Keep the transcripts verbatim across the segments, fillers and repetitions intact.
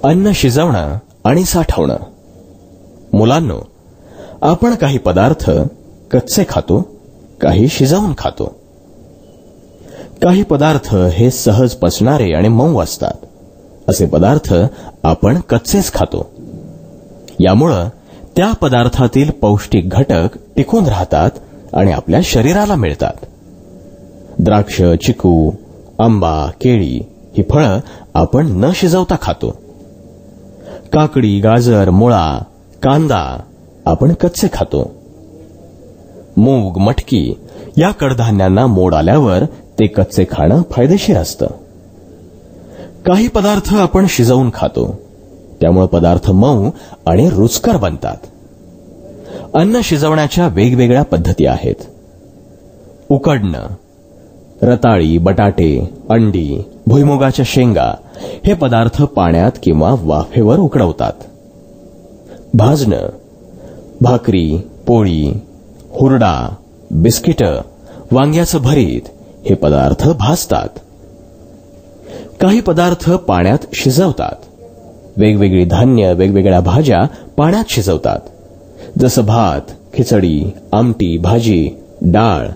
अन्न शिजवणं आणि साठवणं. मुलांनो, आपण काही पदार्थ कच्चे खातो, काही शिजवून खातो. काही पदार्थ हे सहज पचणारे आणि मऊ असतात. असे पदार्थ आपण कच्चेच खातो. यामुळं त्या पदार्थातील पौष्टिक घटक टिकून राहतात आणि आपल्या शरीराला मिळतात. द्राक्ष, चिकू, आंबा, केळी ही फळं आपण न शिजवता खातो. काकडी, गाजर, मुळा, कांदा आपण कच्चे खातो. मूग, मटकी या कडधान्यांना मोड आल्यावर ते कच्चे खाणं फायदेशीर असतं. काही पदार्थ आपण शिजवून खातो, त्यामुळे पदार्थ मऊ आणि रुचकर बनतात. अन्न शिजवण्याच्या वेगवेगळ्या पद्धती आहेत. उकडणं. रताळी, बटाटे, अंडी, भुईमुगाच्या शेंगा हे पदार्थ पाण्यात किंवा वाफेवर उकडवतात. भाजणं. भाकरी, पोळी, हुरडा, बिस्किटं, वांग्याचं भरीत हे पदार्थ भाजतात. काही पदार्थ पाण्यात शिजवतात. वेगवेगळी धान्य, वेगवेगळ्या भाज्या पाण्यात शिजवतात. जसं भात, खिचडी, आमटी, भाजी, डाळ.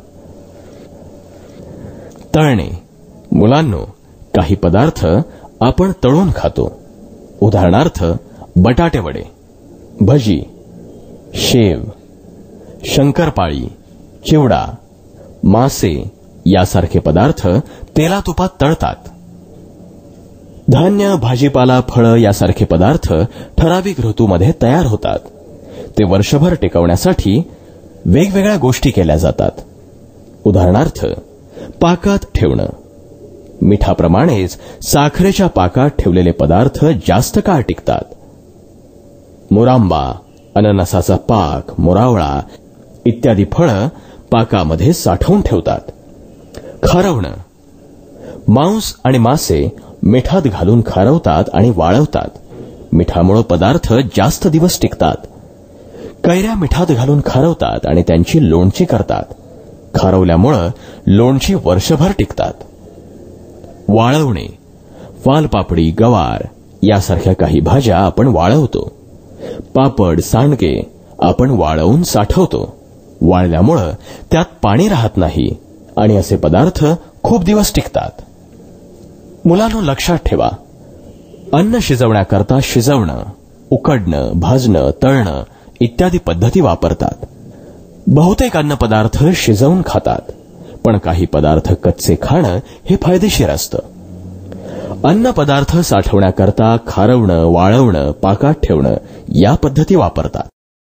तळणे. मुलांनो, काही पदार्थ आपण तळून खातो. उदाहरणार्थ बटाटे वडे, भजी, शेव, शंकरपाळी, चिवडा, मासे यासारखे पदार्थ तेला तुपात तळतात. धान्य, भाजीपाला, फळं यासारखे पदार्थ ठराविक ऋतूमध्ये तयार होतात. ते वर्षभर टिकवण्यासाठी वेगवेगळ्या गोष्टी केल्या जातात. उदाहरणार्थ पाकात ठेवणं. मिठाप्रमाणेच साखरेच्या पाकात ठेवलेले पदार्थ जास्त काळ टिकतात. मुरांबा, अननसाचा पाक, मुरावळा इत्यादी फळं पाकामध्ये साठवून ठेवतात. खारवणं. मांस आणि मासे मिठात घालून खारवतात आणि वाळवतात. मिठामुळे पदार्थ जास्त दिवस टिकतात. कैऱ्या मिठात घालून खारवतात आणि त्यांची लोणची करतात. खारवल्यामुळं लोणची वर्षभर टिकतात. वाळवणे. वालपापडी, गवार यासारख्या काही भाज्या आपण वाळवतो. पापड, सांडगे आपण वाळवून साठवतो. वाळल्यामुळं त्यात पाणी राहत नाही आणि असे पदार्थ खूप दिवस टिकतात. मुलांनो, लक्षात ठेवा, अन्न शिजवण्याकरता शिजवणं, उकडणं, भाजणं, तळणं इत्यादी पद्धती वापरतात. बहुतेक अन्नपदार्थ शिजवून खातात, पण काही पदार्थ कच्चे खाणं हे फायदेशीर असतं. अन्नपदार्थ साठवण्याकरता खारवणं, वाळवणं, पाकात ठेवणं या पद्धती वापरतात.